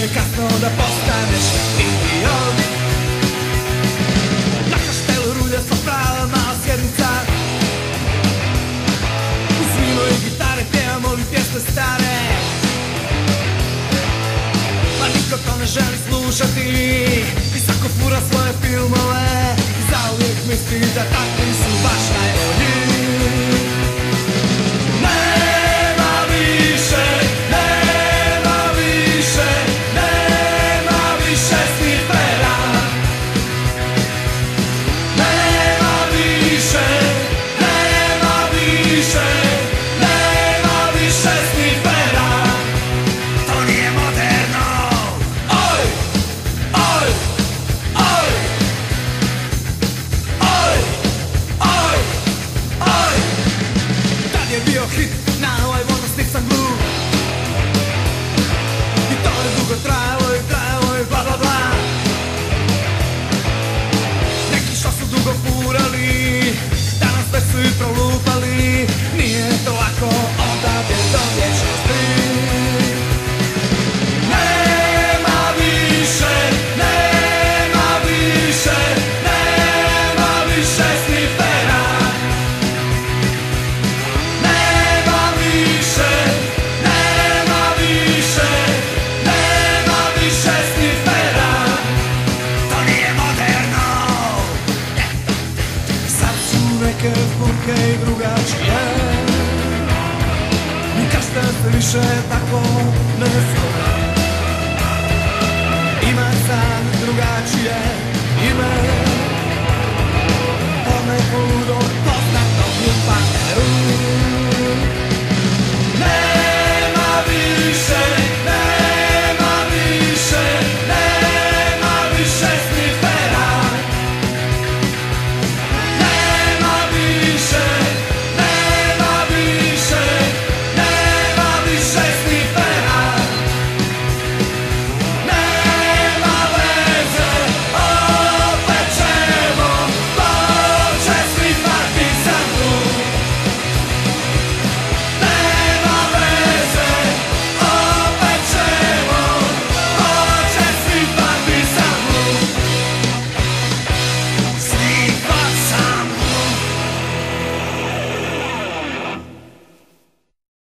je kasno da postaneš idiot. Na kaštelu rulja sva prava mala sjednica. Uz vino i gitare pjevamo li pjesme stare. Ma niko to ne želi slušati i svako fura svoje filmove i zauvijek misli da takvi su baš najbolji. Hit, now I wanna sniff some glue. I to je dugo trajalo i bla bla bla. Neki što su dugo furali, danas već su i prolupali. Nije to lako odavde do vječnosti. Nema više, nema više, nema više snifera. Neke zburke i drugačije. Ni kaštel se više tako ne zove. Ima sad drugačije.